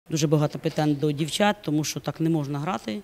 Дуже багато питань до дівчат, тому що так не можна грати.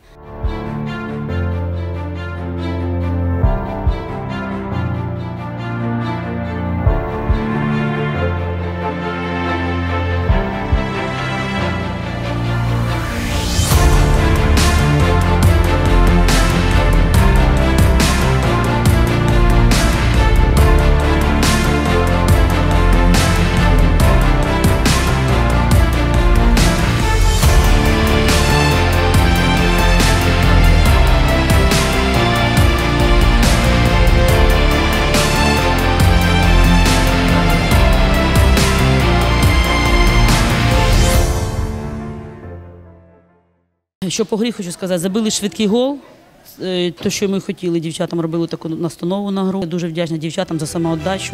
Що по грі хочу сказати, забили швидкий гол, те, що ми хотіли, дівчатам робили таку настанову на гру. Я дуже вдячна дівчатам за самовіддачу.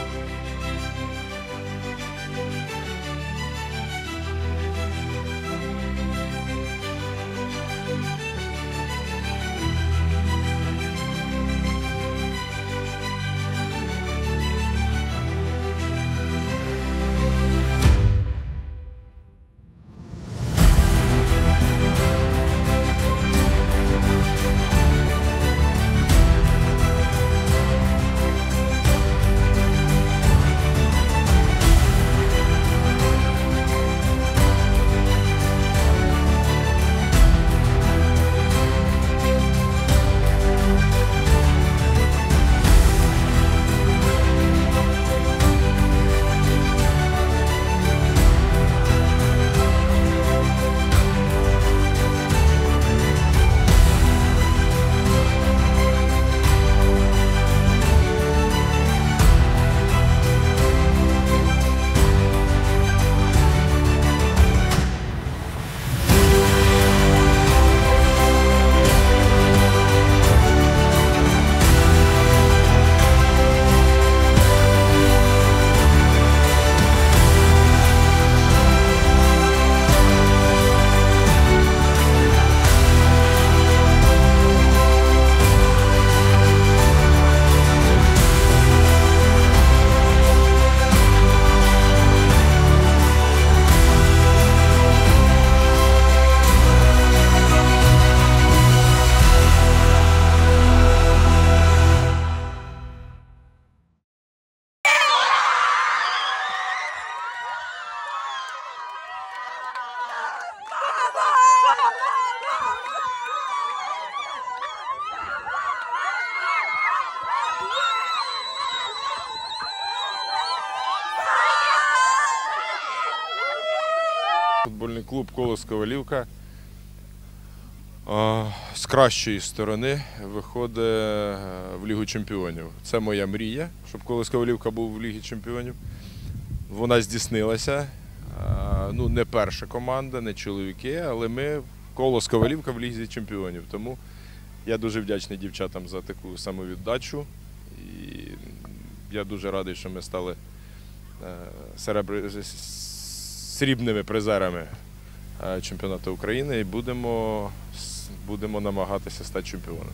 Футбольний клуб «Колос Ковалівка» з кращої сторони виходить в Лігу чемпіонів. Це моя мрія, щоб «Колос Ковалівка» був в Лігі чемпіонів. Вона здійснилася. Ну, не перша команда, не чоловіки, але ми «Колос Ковалівка» в Лізі чемпіонів. Тому я дуже вдячний дівчатам за таку самовіддачу. І я дуже радий, що ми стали срібними призерами чемпіонату України і будемо намагатися стати чемпіоном.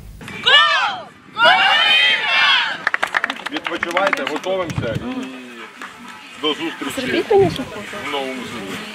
Відпочивайте, готуємося і до зустрічі в новому сезоні.